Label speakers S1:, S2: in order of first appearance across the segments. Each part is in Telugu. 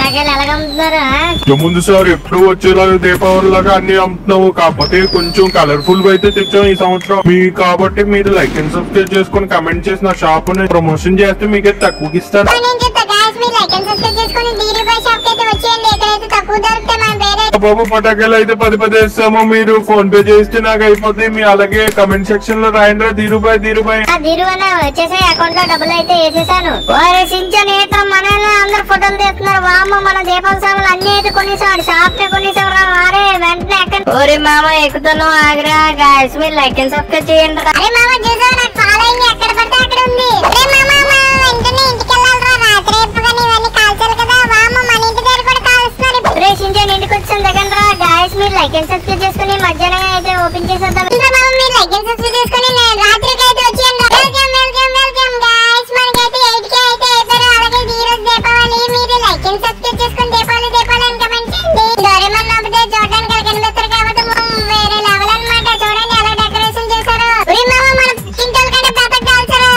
S1: పటాకాయలు ఎలాగ అమ్ముతున్నారు?
S2: ముందు సార్ ఎప్పుడు వచ్చేలాగా దీపావళి లాగా అన్ని అమ్ముతున్నావు, కాకపోతే కొంచెం కలర్ఫుల్ గా అయితే తెచ్చాం ఈ సంవత్సరం. మీకు కాబట్టి మీరు లైక్ అండ్ సబ్స్క్రైబ్ చేసుకుని కమెంట్ చేసి నా షాప్ ని ప్రమోషన్ చేస్తే మీకు తక్కువకి ఇస్తాను. బాబు పటాకాయలు అయితే 10 వేస్తాము, మీరు ఫోన్ పే చేస్తే నాకు అయిపోతుంది. మీ అలాగే కమెంట్ సెక్షన్ లో రాయండి ధీరుభాయ్
S1: వచ్చేసాయి. అకౌంట్ లో డబ్బులు అయితే వేసేసాను. అందరు ఫోటోలు తీస్తున్నారు. వామ్మ మన దీపావళి సామాన్లు అన్ని అయితే కొనేసాడు, షాప్ ని కొనేసాడు. అరే వెంటనే ఎక్కడ ఓరే మామ ఎక్కుతున్నావు ఆగ్రా. గాయస్ మీరు లైక్ అండ్ సబ్స్క్రైబ్ చేయండి. అరే మామ చూసావు నాకు ఫాలోయింగ్ ఎక్కడ పడితే అక్కడ ఉంది. అరే మామ వెంటనే ఇంటికి వెళ్ళాలిరా, రాత్రి ఎప్పుగాని ఇవన్నీ కాల్చాలి కదా. వామ్మ మన ఇంటి దగ్గర కూడా కాలుస్తున్నారు. రే సింజన్ ఇంటికి వచ్చాను దగ్గర రా. గాయస్ మీరు లైక్ అండ్ సబ్స్క్రైబ్ చేసుకుని మధ్యాహ్నం అయితే ఓపెన్ చేసేద్దాం. మీరు లైక్ అండ్ సబ్స్క్రైబ్ చేసుకుని రాత్రికి అయితే వచ్చేయండి. వెల్కమ్ గాయస్ మనకైతే 8K అయితే అయిపోయారు. అలాగే ఈ రోజు దీపావళి. మీరు లైక్ అండ్ సబ్స్క్రైబ్ చేసుకుని దీపావళి అని కమెంట్ చేయండి. డోరేమాన్ నవ్వుతే చూడడానికి అలా కనిపిస్తారు కాబట్టి వేరే లెవెల్ అన్నమాట. చూడండి ఎలా డెకరేషన్ చేశారు. మన కింటల్ కంటే పెద్ద కాల్చారు.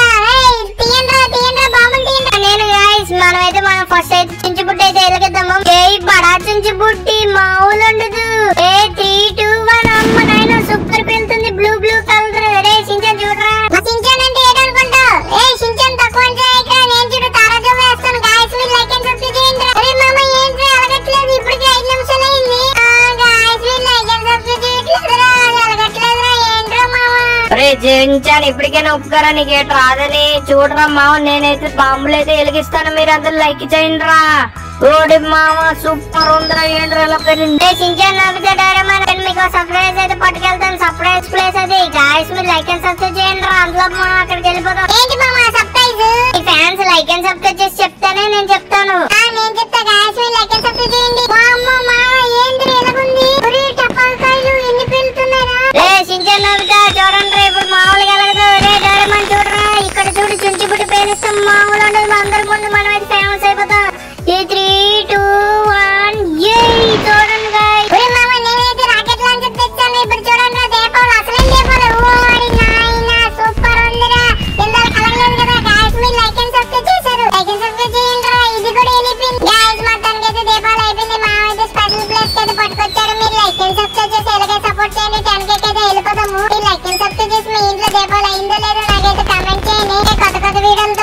S1: తీయండి బాంబులు తీయండి. నేను గాయస్ మనమైతే మనం ఫస్ట్ అయితే చించుబుడ్డి అయితే వెలిగిద్దాము. బడా చించుబుడ్డి మామూలు ఉండదు. 3, 2, 1 అమ్మ నాయన సూపర్ పెళ్తుంది. Blue colour. రే సించన్ చూడరా. సించన్ అంటే ఏదనుకుంటా? సించన్ తక్కువ అంటే నేను చూడు తారాజం వేస్తాను. గాయస్ మీరు లైక్ అండ్ సబ్స్క్రైబ్ చేయండి. అరే మామ ఏంటి అలగట్లేదు? ఇప్పటికి 5 నిమిషాలు అయింది. గాయస్ మీరు లైక్ అండ్ సబ్స్క్రైబ్ చేయట్లేదురా, అలగట్లేదురా. ఏంట్రా మామ? అరే సించన్ ఇప్పటికైనా ఒప్పుకోరా, నీకేట రాదని. చూడరా మామ నేనైతే బాంబులు అయితే వెలిగిస్తాను, మీరు అందరు లైక్ చేయండి రా. ఓడి మామ సూపర్ ఉందిరా. ఏంట్రా ఇలా పెరిగింది? సించన్ నవ్వుతే డోరేమాన్ మీకు సర్ప్రైజ్ అయితే పట్టుకెళ్తాను. సర్ప్రైజ్ ప్లేస్ అది. గాయస్ మీరు లైక్ అండ్ సబ్స్క్రైబ్ చేయండి రా. అందులో మనం అక్కడికి వెళ్ళిపోతాం. ఏంటి మామ సర్ప్రైజ్? మీ ఫ్యాన్స్ లైక్ అండ్ సబ్స్క్రైబ్ చేసి చెప్తానే నేను చెప్తాను. నేను చెప్తా. గాయస్ మీరు లైక్ అండ్ సబ్స్క్రైబ్ చేయండి. అమ్మో మామ ఏంటి ఎలాగుంది? ఒరే టపాకాయలు ఎన్ని పెళ్తున్నారా? రే సించన్ నవ్వుతా చూడండి రా. ఇప్పుడు మామూలుగా ఎలాగదు. రే డోరేమాన్ చూడరా, ఇక్కడ చూడు చుంచిబుట్టి పేలిస్తాం. మామూలు ఉండదు. అందరి ముందు మనం అయితే ఫేమస్ అయిపోతాం. 3, 2, 1 చూడండి గాయస్. ఒరే మామ నేనైతే రాకెట్ లాంచర్ తెచ్చాను. ఇప్పుడు చూడండి రా దీపావళి అసలేం దీపావళి. ఓడి నాయనా సూపర్ ఉందిరా. ఇందాక కలగలేదు కదా. గాయస్ మీరు లైక్ అండ్ సబ్స్క్రైబ్ చేశారు. లైక్ అండ్ సబ్స్క్రైబ్ చేయండి రా. ఇది కూడా వెళ్ళిపోయింది. గాయస్ మొత్తానికి అయితే దీపావళి అయిపోయింది. మా అయితే స్పెషల్ ప్లేస్ అయితే పట్టుకొచ్చారు. మీరు లైక్ అండ్ సబ్స్క్రైబ్ చేసి ఎలాగే సపోర్ట్ చేయండి. 10K అయితే వెళ్ళిపోతాము. మీరు లైక్ అండ్ సబ్స్క్రైబ్ చేసి మీ ఇంట్లో దీపావళి అయిందో లేదో నాకైతే కామెంట్ చేయండి. కొత్త వీడియోలతో